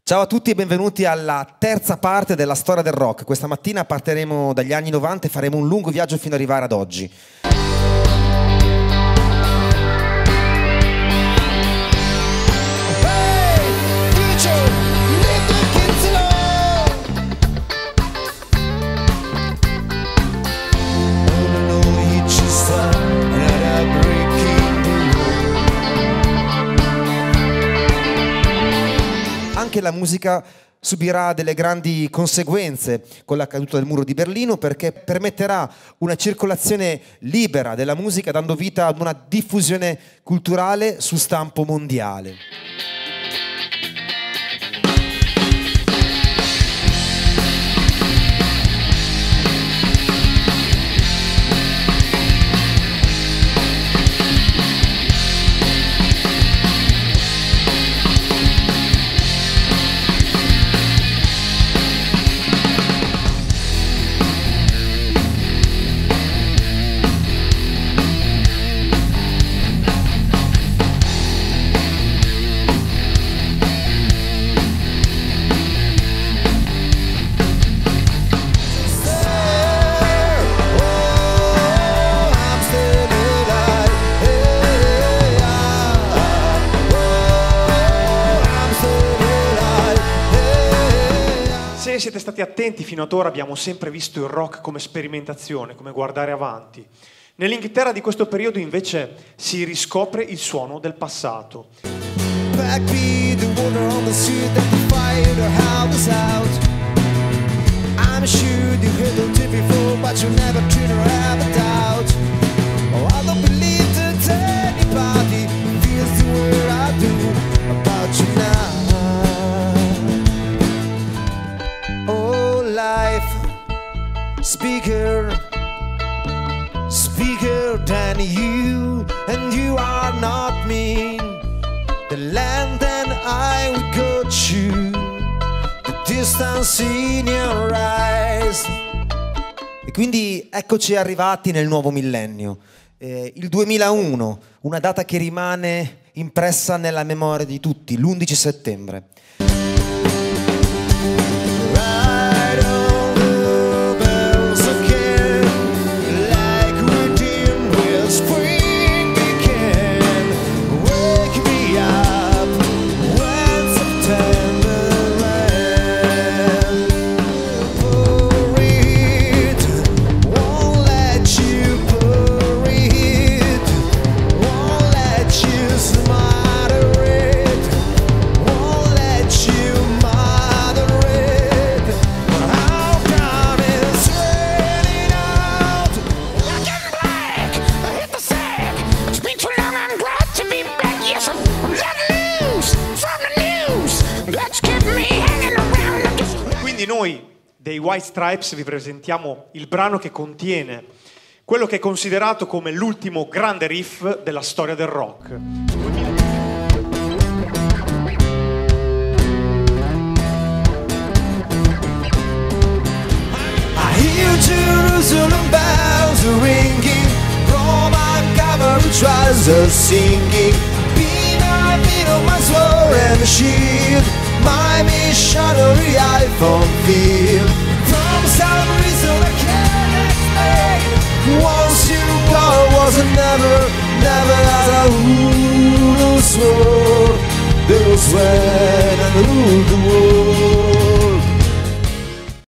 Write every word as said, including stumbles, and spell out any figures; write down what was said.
Ciao a tutti e benvenuti alla terza parte della storia del rock. Questa mattina partiremo dagli anni novanta e faremo un lungo viaggio fino ad arrivare ad oggi. Anche la musica subirà delle grandi conseguenze con la caduta del muro di Berlino, perché permetterà una circolazione libera della musica, dando vita ad una diffusione culturale su stampo mondiale. Se siete stati attenti fino ad ora abbiamo sempre visto il rock come sperimentazione, come guardare avanti. Nell'Inghilterra di questo periodo invece si riscopre il suono del passato. Speaker, speaker than you, and you are not me. The land and I will go to the distance in your eyes. E quindi eccoci arrivati nel nuovo millennio, eh, il duemilauno, una data che rimane impressa nella memoria di tutti, l'undici settembre. Noi dei White Stripes vi presentiamo il brano che contiene quello che è considerato come l'ultimo grande riff della storia del rock. I hear Jerusalem bells ringing, Roman cavalry trousers singing, be my beetle, my sword and shield, my missionary iPhone field. From some reason I can't explain, once you go was a never, never as a who swore, there was when and who